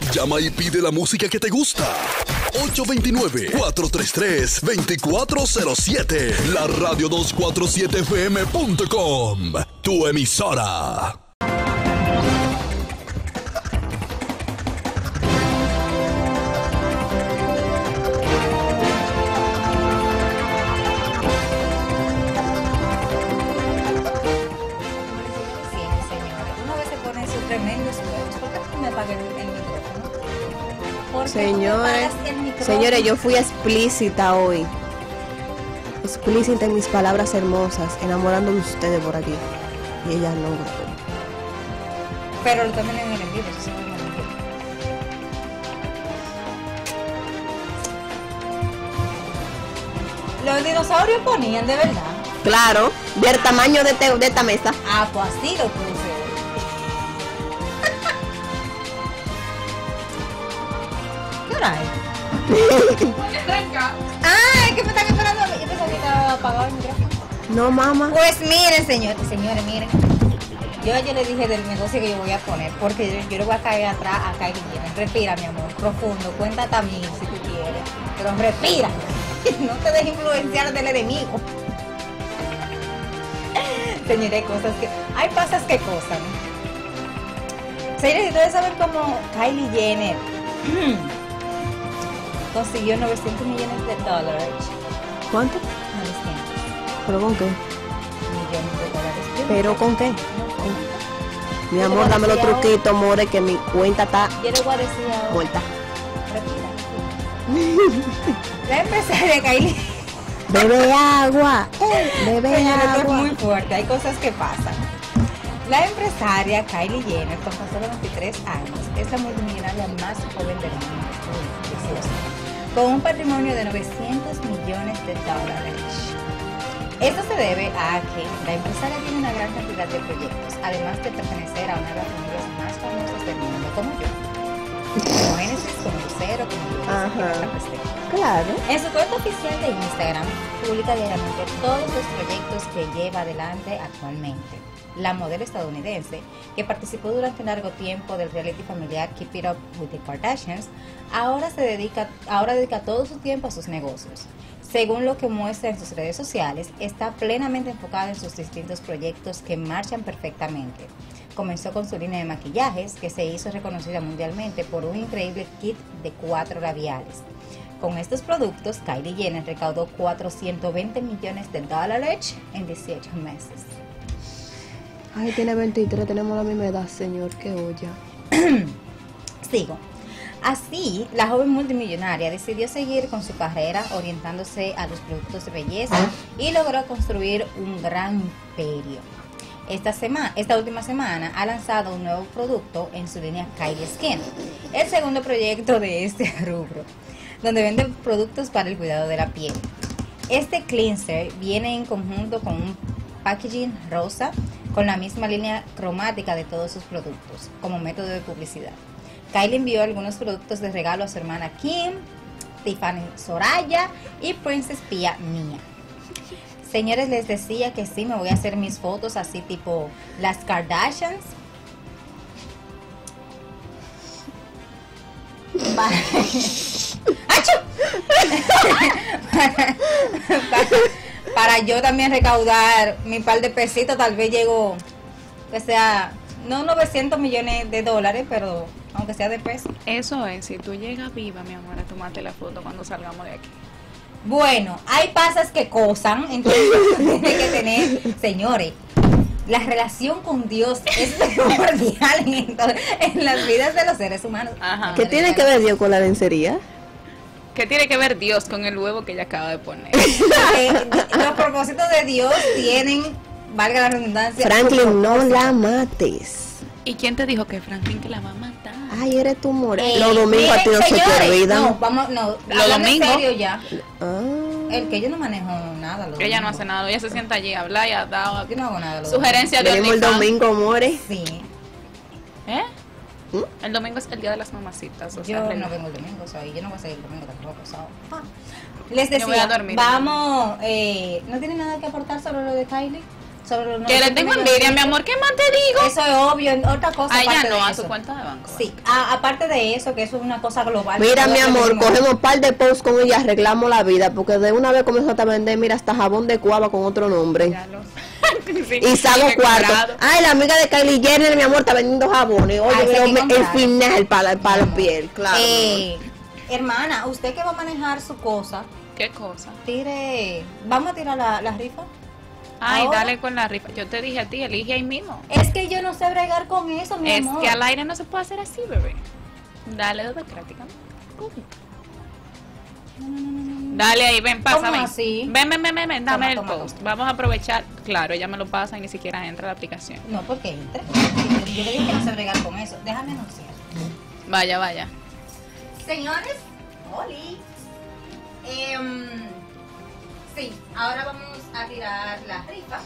Llama y pide la música que te gusta. 829-433-2407. La radio247fm.com. Tu emisora. Señores, yo fui explícita hoy. Explícita en mis palabras hermosas, enamorando de ustedes por aquí. Y ella no. Pero también en el envío, eso es los dinosaurios ponían, de verdad. Claro, del tamaño de esta mesa. Ah, pues así lo puse. ¿Qué hora es? Ah, es que me están esperando. Yo pensaba que estaba apagado el micrófono. No, mamá. Pues miren, señores, miren. Yo le dije del negocio que yo voy a poner, porque yo le voy a caer atrás a Kylie Jenner. Respira, mi amor, profundo, cuenta también si tú quieres. Pero respira, no te dejes influenciar del enemigo. Señores, hay pasas que cosas. Señores, ustedes saben cómo Kylie Jenner consiguió 900 millones de dólares. ¿Cuánto? 900. ¿Pero con qué? Millones de dólares. ¿Pero con qué? Mi amor, dame los truquitos, more, que mi cuenta está yo le voy a decir ahora. Muerta. La empresaria Kylie. Bebe agua. Bebe Señora, esto es agua. muy fuerte, hay cosas que pasan. La empresaria Kylie Jenner, con tan solo 23 años, es la multimillonaria más joven del mundo. Con un patrimonio de 900 millones de dólares. Esto se debe a que la empresaria tiene una gran cantidad de proyectos, además de pertenecer a una de las familias más famosas del mundo, como yo. Como Genesis, como Lucero, como yo. Claro. En su cuenta oficial de Instagram publica diariamente todos los proyectos que lleva adelante actualmente. La modelo estadounidense, que participó durante un largo tiempo del reality familiar Keep It Up with the Kardashians, ahora dedica todo su tiempo a sus negocios. Según lo que muestra en sus redes sociales, está plenamente enfocada en sus distintos proyectos que marchan perfectamente. Comenzó con su línea de maquillajes, que se hizo reconocida mundialmente por un increíble kit de 4 labiales. Con estos productos, Kylie Jenner recaudó 420 millones de dólares en 18 meses. Ay, tiene 23, tenemos la misma edad, señor, qué olla. Sigo. Así, la joven multimillonaria decidió seguir con su carrera orientándose a los productos de belleza y logró construir un gran imperio. Esta última semana ha lanzado un nuevo producto en su línea Kylie Skin, el segundo proyecto de este rubro, donde vende productos para el cuidado de la piel. Este cleanser viene en conjunto con un packaging rosa con la misma línea cromática de todos sus productos como método de publicidad. Kylie envió algunos productos de regalo a su hermana Kim, Tiffany Soraya y Princess Pia Mia. Señores, les decía que sí, me voy a hacer mis fotos así tipo las Kardashians. Para yo también recaudar mi par de pesitos, tal vez llego, que sea, no 900 millones de dólares, pero aunque sea de pesos. Eso es, si tú llegas viva, mi amor, a tomarte la foto cuando salgamos de aquí. Bueno, hay pasas que cosan, entonces tiene que tener, señores, la relación con Dios es primordial en las vidas de los seres humanos. Ajá. ¿Qué tiene que ver Dios con la lencería? ¿Qué tiene que ver Dios con el huevo que ella acaba de poner? Los propósitos de Dios tienen, valga la redundancia. Franklin, no la mates. ¿Y quién te dijo que Franklin que la va a matar? Ay, eres tu more. Los domingos a ti no se te olvidan. No, vamos, no. Los domingos. En serio ya. Ah. El que yo no manejo nada. Ella no hace nada, ella se sienta allí a hablar y a dar Yo no hago nada. sugerencias de Venimos el domingo, more. Sí. ¿Eh? El domingo es el día de las mamacitas. O Yo sea, no reloj. vengo el domingo, o sea, yo no voy a seguir el domingo tampoco. Les Yo voy a decía, dormir. vamos, ¿no tiene nada que aportar sobre lo de Kylie? sobre los Que le tengo envidia, mi amor, ¿qué más te digo? Eso es obvio, otra cosa. Ay, ya aparte no, de a eso. tu cuenta de banco. Sí, aparte de eso, que eso es una cosa global. Mira, mi amor, Tenemos- cogemos un par de posts con ella, arreglamos la vida, porque de una vez comenzó a vender, mira, hasta jabón de cuava con otro nombre. Ya lo sé. Y salgo Sí, cuarto. comprado. Ay, la amiga de Kylie Jenner, mi amor, está vendiendo jabones. Oye, Ay, sí, pero hay que el comprar. final para la piel, claro. Hermana, usted que va a manejar su cosa, ¿Qué cosa? vamos a tirar la rifa. Ay, Ahora- dale con la rifa. Yo te dije a ti, elige ahí mismo. Es que yo no sé bregar con eso, mi Es amor. que al aire no se puede hacer así, bebé. Dale democráticamente. Dale ahí, ven, pasa, ¿Cómo ven. así? Ven, dame Toma, el toma, post. Vamos a aprovechar. Claro, ella me lo pasa y ni siquiera entra a la aplicación. No, porque entre. Yo le dije que no sé bregar con eso. Déjame anunciar. Vaya. Señores, Oli. Sí, ahora vamos a tirar la rifa.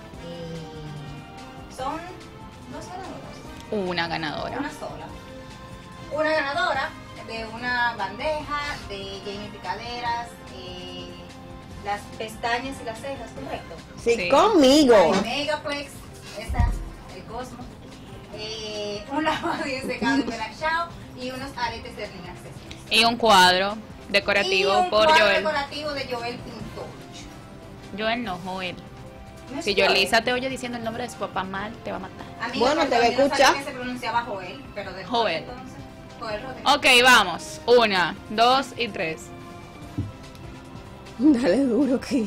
Son dos ganadoras. Una ganadora. Una sola. Una ganadora de una bandeja de Jamie Picaderas, las pestañas y las cejas, ¿correcto? Sí, Sí. conmigo. El Megaplex, esa, el Cosmo, un lavado y secado de Belachao y unos aretes de Ring Accessories. Y un cuadro decorativo Y un por cuadro Joel. decorativo de Joel Pintor. Joel no, Joel. ¿No es Si Joel? Joelisa te oye diciendo el nombre de su papá mal, te va a matar. A mí Bueno, me te va a yo no sabía escuchar. que se pronunciaba Joel, pero de Joel. entonces, Joel Rodríguez. Ok, vamos. 1, 2 y 3. Dale duro que.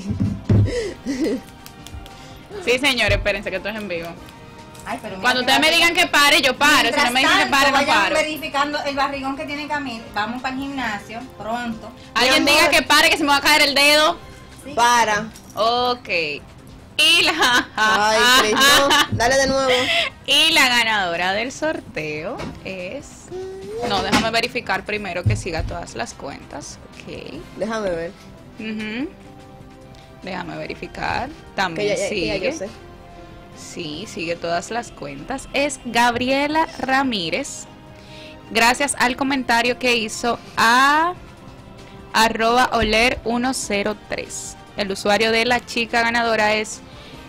Sí, señores, espérense que esto es en vivo. Ay, pero mira Cuando que ustedes me va- digan que pare, yo paro. Si Mientras no me dicen que tanto, pare, no vayan paro. verificando el barrigón que tiene Camil. Vamos para el gimnasio pronto. Alguien Mi diga amor. que pare, que se me va a caer el dedo. Sí. Para. Ok. Y la, Ay, Cris, no. Dale de nuevo. y la ganadora del sorteo es... No, déjame verificar primero que siga todas las cuentas. Ok. Déjame ver. Ujú. Déjame verificar. Que También ya sigue. yo sé. Sí, sigue todas las cuentas. Es Gabriela Ramírez. Gracias al comentario que hizo a @oler103. El usuario de la chica ganadora es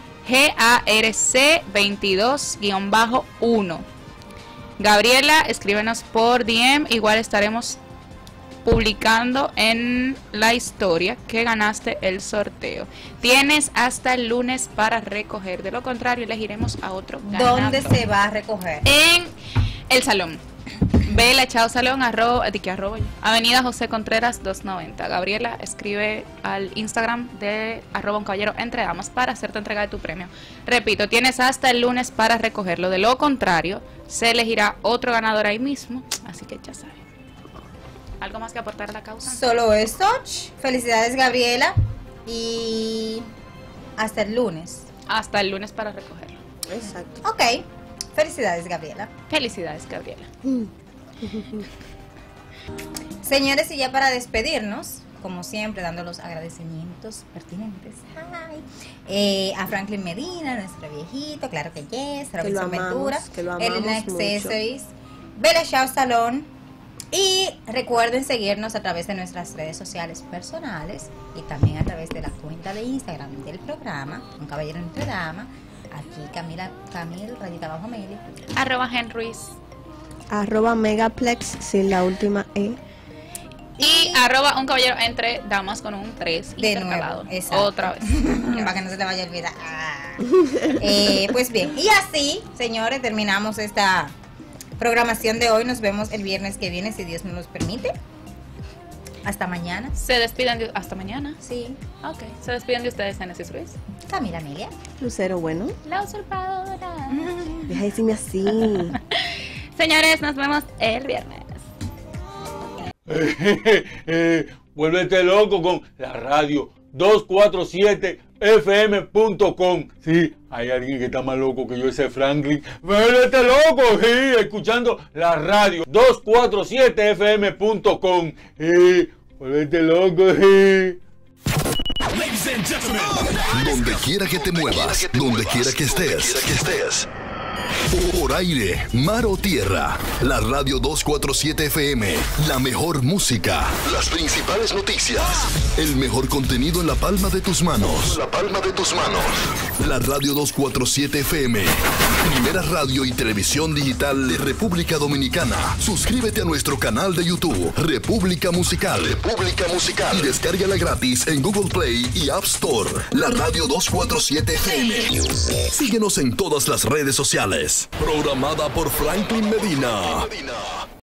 GARC22-1. Gabriela, escríbenos por DM. Igual estaremos publicando en la historia que ganaste el sorteo. Tienes hasta el lunes para recoger. De lo contrario, elegiremos a otro ganador. ¿Dónde se va a recoger? En el salón. Vela Chao Salón, Avenida José Contreras 290. Gabriela, escribe al Instagram de @uncaballero_entre_damas para hacerte entrega de tu premio. Repito, tienes hasta el lunes para recogerlo. De lo contrario, se elegirá otro ganador ahí mismo. Así que ya saben. ¿Algo más que aportar a la causa? Solo esto. Felicidades, Gabriela. Y hasta el lunes. Hasta el lunes para recogerlo. Exacto. Ok. Felicidades, Gabriela. Felicidades, Gabriela. Señores, y ya para despedirnos, como siempre, dando los agradecimientos pertinentes a Franklin Medina, nuestro viejito, claro que yes, Que lo Robinson amamos, Ventura, que lo amamos Elena mucho. Accessories, Bella Chao Salón. Y recuerden seguirnos a través de nuestras redes sociales personales y también a través de la cuenta de Instagram del programa, Un Caballero Entre Dama. Aquí Camil _Meli. @Henruiz. @Megaplex sin la última E. Y @un caballero entre damas con un 3 De intercalado. nuevo, exacto. Otra vez. Para que no se le vaya a olvidar. Pues bien, y así, señores, terminamos esta programación de hoy. Nos vemos el viernes que viene, si Dios nos los permite. Hasta mañana. Se despiden de... Hasta mañana. Sí, Ok. Se despiden de ustedes, Genesis Ruiz. Camila Amelia. Lucero, bueno. La usurpadora. Deja de decirme así. Señores, nos vemos el viernes. Vuélvete loco con la radio 247fm.com. Sí, hay alguien que está más loco que yo, ese Franklin. Vuélvete loco, sí, escuchando la radio 247fm.com. Vuélvete loco, sí. Ladies and gentlemen, donde quiera que te muevas, donde quiera que estés, Por aire, mar o tierra. La Radio 247 FM. La mejor música. Las principales noticias. El mejor contenido en la palma de tus manos. La palma de tus manos. La Radio 247 FM. Primera radio y televisión digital de República Dominicana. Suscríbete a nuestro canal de YouTube. República Musical. República Musical. Y descárgala gratis en Google Play y App Store. La Radio 247 FM. Síguenos en todas las redes sociales. Programada por Franklin Medina.